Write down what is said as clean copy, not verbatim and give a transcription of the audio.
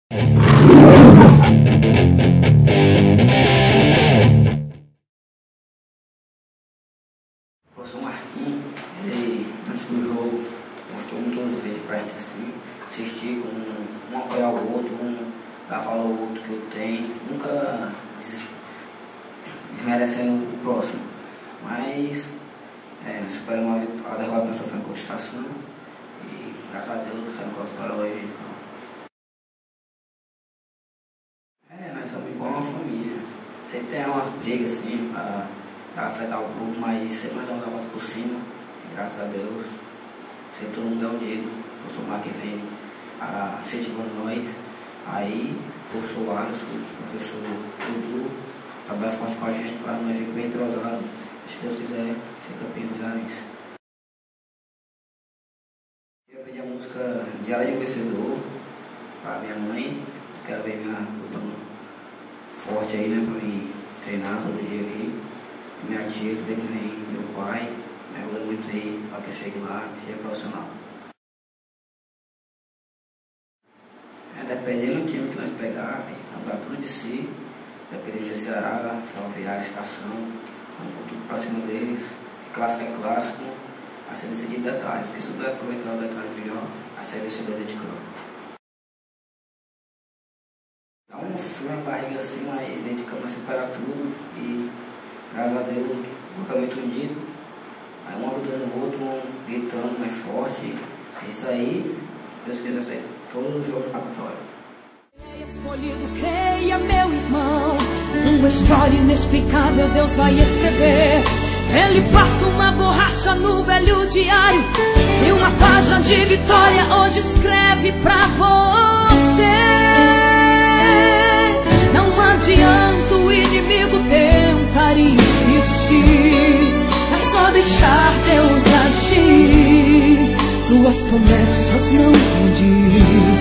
O professor Marquinhos, ele antes do jogo mostrou muitos vídeos pra gente assim, assistir com um apoiar o outro, um dar valor ao outro que eu tenho, nunca desmerecendo o próximo. Mas nós superamos a derrota que nós sofremos contra a estação e graças a Deus saímos com a vitória hoje de campo. Nós somos igual uma família. Sempre tem umas brigas assim pra afetar o grupo, mas sempre nós damos a volta por cima, e graças a Deus, sempre todo mundo é unido. O professor Marquinhos vem incentivando nós, aí o professor Alisson, o professor Dudu, trabalha forte com a gente para nós ficar bem entrosados, se Deus quiser ser campeão de isso. Eu pedi a música Diário de um Vencedor para minha mãe, quero ver minha botando forte aí, né, para mim treinar todo dia aqui. Minha tia, tudo que vem, meu pai, me ajuda muito aí para que eu chegue lá e seja profissional. Dependendo do time que nós pegar, vamos dar tudo de si, dependendo se é Ceará, Ferroviária, Estação, vamos pôr tudo para cima deles. Clássico é clássico, vai ser decidido detalhes, porque se eu puder aproveitar o detalhe melhor, vai ser vencedor dentro de campo. Dá um frio na barriga assim, mas dentro de campo vai superar tudo e graças a Deus, o grupo é muito unido, aí um ajudando o outro, um gritando mais forte. É isso aí, Deus quiser sair todos os jogos para a vitória. Escolhido, creia, meu irmão, uma história inexplicável Deus vai escrever. Ele passa uma borracha no velho diário e uma página de vitória hoje escreve pra você. Não adianta o inimigo tentar insistir, é só deixar Deus agir, suas promessas não vão dir.